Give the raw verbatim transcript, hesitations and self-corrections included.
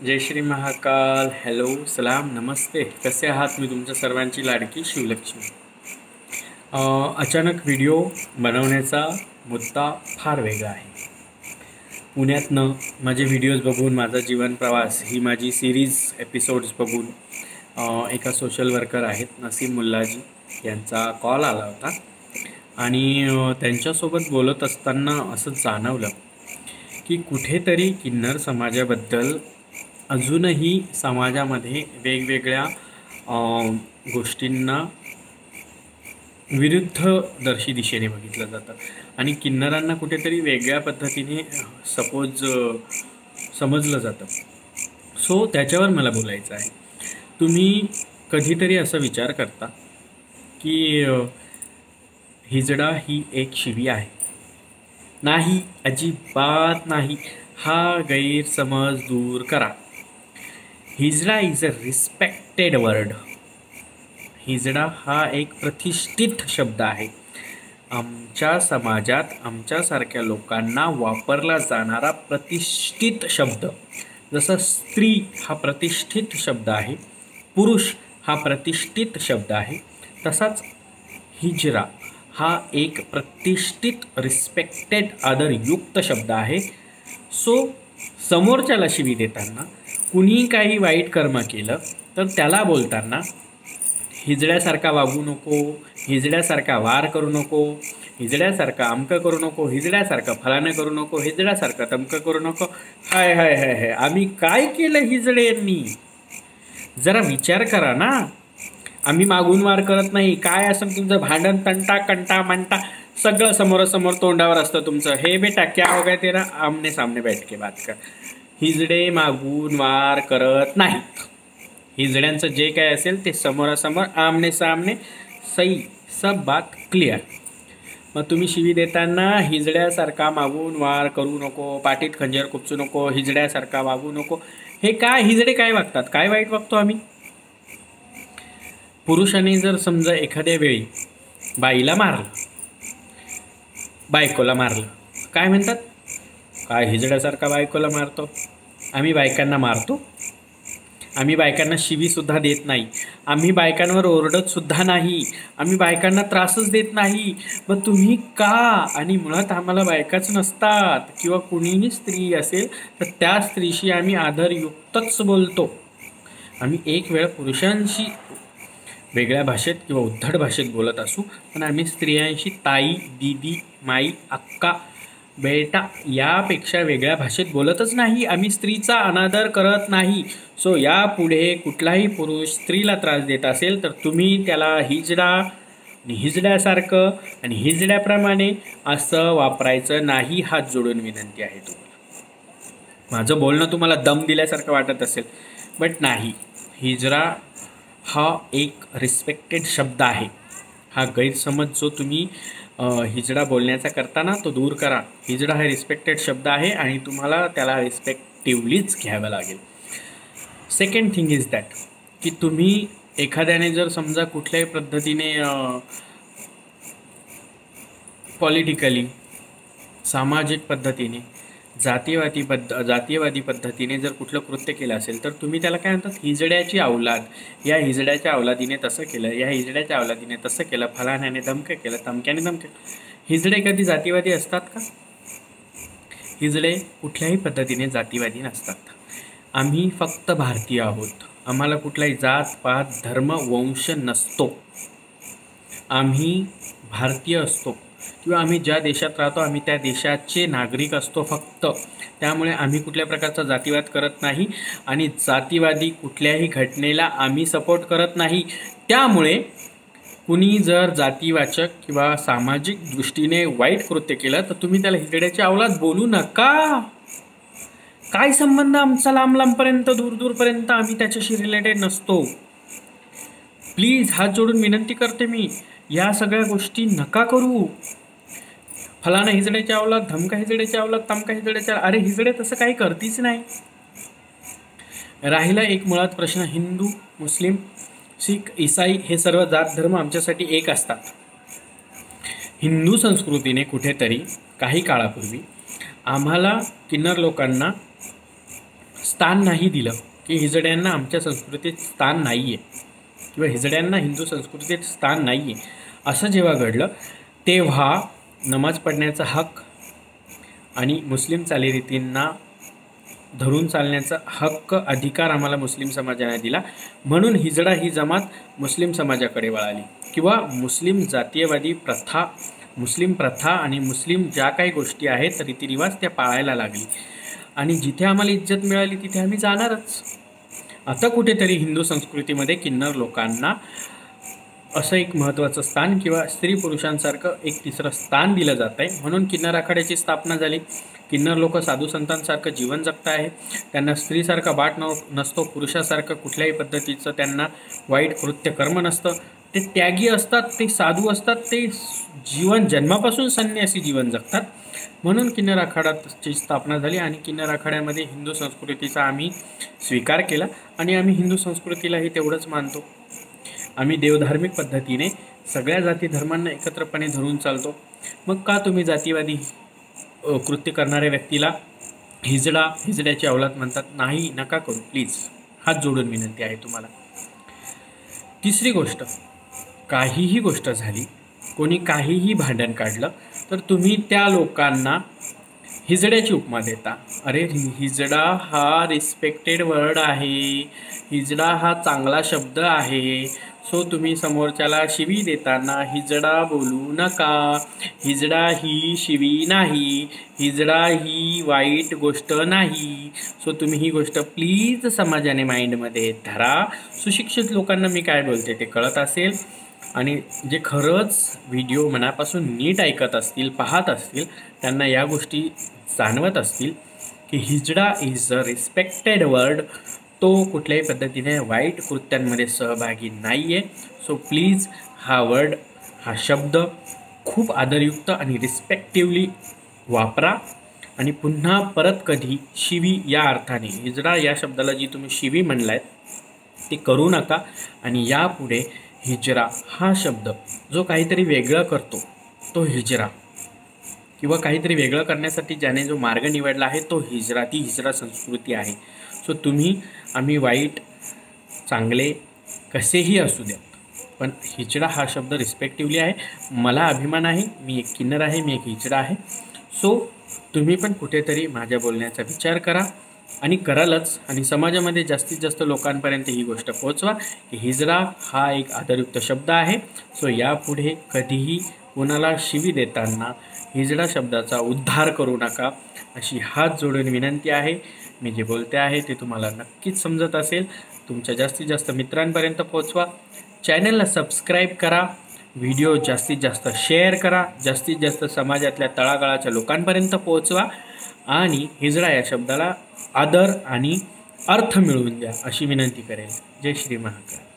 जय Shri Mahakal. Hello, सलाम, नमस्ते. कसे आहात? मी तुमच्या सर्वांची लाडकी शिवलक्ष्मी. अ, अचानक व्हिडिओ बनवण्याचा मुद्दा फार वेगळा आहे. पुण्यातनं माझे व्हिडिओज बघून, माझा जीवन प्रवास ही माझी सिरीज एपिसोड्स बघून अ, एका सोशल वर्कर आहेत नसीम मुल्लाजी यांचा कॉल आला होता आणि अ, त्यांच्यासोबत बोलत असताना असं जाणवलं की कुठेतरी किन्नर समाजाबद्दल अजूनही समाजामध्ये वेगवेगळ्या अ, गोष्टींना विरुद्धदर्शी दिशेने बघितलं जातं आणि किन्नरांना कुठेतरी वेगळ्या पद्धतीने सपोज समजलं जातं. सो त्याच्यावर मला बोलायचं आहे. तुम्ही कधीतरी असा विचार करता की अ, हिजडा ही एक शिवी आहे? नाही, अजिबात नाही. हा गैरसमज दूर करा. Hijra is a respected word. हिजडा हा एक प्रतिष्ठित शब्द आहे. आमच्या समाजात आमच्यासारख्या लोकांना वापरला जाणारा प्रतिष्ठित शब्द. जसं स्त्री हा प्रतिष्ठित शब्द आहे, पुरुष हा प्रतिष्ठित शब्द आहे, तसाच हिजरा हा एक प्रतिष्ठित रिस्पेक्टेड आदरयुक्त शब्द आहे. सो समोरच्याला शिवी देताना, कुणी काही वाईट कर्म केलं तर त्याला बोलताना हिजड्यासारखा वागू नको, हिजड्यासारखा वार करू नको, हिजड्यासारखं अमकं करू नको, हिजड्यासारखं फलानं करू नको, हिजड्यासारखं तमकं करू नको. हाय हाय हाय हाय आम्ही काय केलं हिजड्यांनी? जरा विचार करा ना. आम्ही मागून वार करत नाही. काय असं तुमचं भांडण, तंटा, कंटा, मंटा सगळं समोरासमोर तोंडावर असतं तुमचं. हे बेटा क्या हो गया तेरा, आमने सामने बैठ के बात कर. हिजडे मागून वार करत नाहीत. हिजड्यांचं जे काय असेल ते समोरासमोर आमने सामने, सही, सब बात क्लिअर. मग तुम्ही शिवी देताना हिजड्यासारखा मागून वार करू नको, पाठीत खंजीर खुपसू नको, हिजड्यासारखा वागू नको. हे काय हिजडे काय वागतात? काय वाईट वागतो आम्ही? पुरुषाने जर समजा एखाद्या वेळी बाईला मारलं, बायकोला मारलं, काय म्हणतात? काय हिजड्यासारखा बायकोला मारतो? आम्ही बायकांना मारतो? आम्ही बायकांना शिवीसुद्धा देत नाही. आम्ही बायकांवर ओरडतसुद्धा नाही. आम्ही बायकांना त्रासच देत नाही. मग तुम्ही का? आणि मुळात आम्हाला बायकाच नसतात किंवा कुणीही स्त्री असेल तर त्या स्त्रीशी आम्ही आदरयुक्तच बोलतो. आम्ही एक वेळ पुरुषांशी वेगळ्या भाषेत किंवा उद्धट भाषेत बोलत असू, पण आम्ही स्त्रियांशी ताई, दीदी, माई, अक्का, बेटा यापेक्षा वेगळ्या भाषेत बोलतच नाही. आम्ही स्त्रीचा अनादर करत नाही. सो यापुढे कुठलाही पुरुष स्त्रीला त्रास देत असेल तर तुम्ही त्याला हिजडा आणि हिजड्यासारखं आणि हिजड्याप्रमाणे असं वापरायचं नाही. हात जोडून विनंती आहे तुम्हाला. माझं बोलणं तुम्हाला दम दिल्यासारखं वाटत असेल, बट नाही. हिजडा हा एक रिस्पेक्टेड शब्द आहे. हा गैरसमज जो तुम्ही हिजडा बोलण्याचा करताना तो दूर करा. हिजडा हा रिस्पेक्टेड शब्द आहे आणि तुम्हाला त्याला रिस्पेक्टिव्हलीच घ्यावं लागेल. सेकंड थिंग इज दॅट की तुम्ही एखाद्याने जर समजा कुठल्याही पद्धतीने पॉलिटिकली, सामाजिक पद्धतीने, जातीयवादी पद्ध जातीयवादी पद्धतीने जर कुठलं कृत्य केलं असेल तर तुम्ही त्याला काय म्हणतात? हिजड्याची अवलाद, या हिजड्याच्या अवलादीने तसं केलं, या हिजड्याच्या अवलादीने तसं केलं, फलाण्याने धमकं केलं, तमक्याने धमकं. हिजडे कधी जातीवादी असतात का? हिजडे कुठल्याही पद्धतीने जातीवादी नसतात. आम्ही फक्त भारतीय आहोत. आम्हाला कुठलाही जात, पात, धर्म, वंश नसतो. आम्ही भारतीय असतो किंवा आम्ही ज्या देशात राहतो आम्ही त्या देशाचे नागरिक असतो फक्त. त्यामुळे आम्ही कुठल्या प्रकारचा जातीवाद करत नाही आणि जातीवादी कुठल्याही घटनेला आम्ही सपोर्ट करत नाही. त्यामुळे कुणी जर जातीवाचक किंवा सामाजिक दृष्टीने वाईट कृत्य केलं तर तुम्ही त्याला हिजड्याची अवलाद बोलू नका. काय संबंध आमचा? लांब लांबपर्यंत, दूर दूरपर्यंत आम्ही त्याच्याशी रिलेटेड नसतो. प्लीज हात जोडून विनंती करते मी, या सगळ्या गोष्टी नका करू. फलाना हिजड्याच्या अवलाद, धमका हिजड्याच्या अवलाद, तमका हिजड्याच्या, अरे हिजडे तसं काही करतीच नाही. राहिला एक मुळात प्रश्न, हिंदू, मुस्लिम, शीख, ईसाई हे सर्व जात धर्म आमच्यासाठी एक असतात. हिंदू संस्कृतीने कुठेतरी काही काळापूर्वी आम्हाला किन्नर लोकांना स्थान नाही दिलं, की हिजड्यांना आमच्या संस्कृतीत स्थान नाही आहे किंवा हिजड्यांना हिंदू संस्कृतीत स्थान नाही आहे, असं जेव्हा घडलं तेव्हा नमाज पढण्याचा हक आणि मुस्लिम चालीरीतींना धरून चालण्याचा हक्क अधिकार आम्हाला मुस्लिम समाजाने दिला. म्हणून हिजडा ही जमात मुस्लिम समाजाकडे वळाली किंवा मुस्लिम जातीयवादी प्रथा, मुस्लिम प्रथा आणि मुस्लिम ज्या काही गोष्टी आहेत रीतिरिवाज त्या पाळायला लागली. आणि जिथे आम्हाला इज्जत मिळाली तिथे आम्ही जाणारच. आता कुठेतरी हिंदू संस्कृतीमध्ये किन्नर लोकांना असं एक महत्त्वाचं स्थान किंवा स्त्री पुरुषांसारखं एक तिसरं स्थान दिलं जात आहे. म्हणून किन्नर आखाड्याची स्थापना झाली. किन्नर लोक साधू संतांसारखं जीवन जगत आहे. त्यांना स्त्रीसारखा बाट न नसतो, पुरुषासारखं कुठल्याही पद्धतीचं त्यांना वाईट कृत्य कर्म नसतं. ते त्यागी असतात, ते साधू असतात, ते जीवन जन्मापासून संन्यासी जीवन जगतात. म्हणून किन्नर आखाड्याची स्थापना झाली आणि किन्नर आखाड्यामध्ये हिंदू संस्कृतीचा आम्ही स्वीकार केला आणि आम्ही हिंदू संस्कृतीलाही तेवढंच मानतो. आम्ही देवधार्मिक पद्धतीने सगळ्या जाती धर्मांना एकत्रपणे धरून चालतो. मग का तुम्ही जातीवादी कृत्य करणाऱ्या व्यक्तीला हिजडा हिजड्याची अवलाद म्हणतात? नाही, नका करू प्लीज, हात जोडून विनंती आहे तुम्हाला. तिसरी गोष्ट, काहीही गोष्ट झाली, कोणी काहीही भांडण काढलं तर तुम्ही त्या लोकांना हिजड्याची उपमा देता. अरे हिजडा हा रिस्पेक्टेड वर्ड आहे, हिजडा हा चांगला शब्द आहे. सो तुम्ही समोरच्याला शिवी देताना हिजडा बोलू नका. हिजडा ही शिवी नाही, हिजडा ही वाईट गोष्ट नाही. सो तुम्ही ही गोष्ट प्लीज समाजाने माइंडमध्ये धरा. सुशिक्षित लोकांना मी काय बोलते ते कळत असेल आणि जे खरंच व्हिडिओ मनापासून नीट ऐकत असतील, पाहत असतील, त्यांना या गोष्टी जाणवत असतील की hijra is a respected word. तो कुठल्याही पद्धतीने वाईट कृत्यांमध्ये सहभागी नाही आहे. सो प्लीज हा वर्ड, हा शब्द खूप आदरयुक्त आणि रिस्पेक्टिवली वापरा आणि पुन्हा परत कधी शिवी या अर्थाने, हिजडा या शब्दाला जी तुम्ही शिवी म्हणलायत ते करू नका. आणि यापुढे हिजरा हा शब्द जो काहीतरी वेगळं करतो तो हिजरा, किंवा काहीतरी वेगळं करण्यासाठी ज्याने जो मार्ग निवडला आहे तो हिजरा, ती हिजरा संस्कृती आहे. सो तुम्ही आम्ही वाईट चांगले कसेही असू द्या, पण हिजडा हा शब्द रिस्पेक्टिवली आहे. मला अभिमान आहे, मी एक किन्नर आहे, मी एक हिजडा आहे. सो तुम्ही पण कुठेतरी माझ्या बोलण्याचा विचार करा आणि करालच. आणि समाजामध्ये जास्तीत जास्त लोकांपर्यंत ही गोष्ट पोहोचवा की हिजडा हा एक आदरयुक्त शब्द आहे. सो यापुढे कधीही कोणाला शिवी देताना हिजडा शब्दाचा उद्धार करू नका, अशी हात जोडून विनंती आहे. मी जे बोलते आहे ते तुम्हाला नक्कीच समजत असेल. तुमच्या जास्तीत जास्त मित्रांपर्यंत पोहोचवा. चॅनलला सबस्क्राईब करा, व्हिडिओ जास्तीत जास्त शेअर करा, जास्तीत जास्त समाजातल्या तळागाळाच्या लोकांपर्यंत पोहोचवा आणि हिजडा या शब्दाला आदर आणि अर्थ मिळवून द्या, अशी विनंती करेल. जय श्री महाकाल.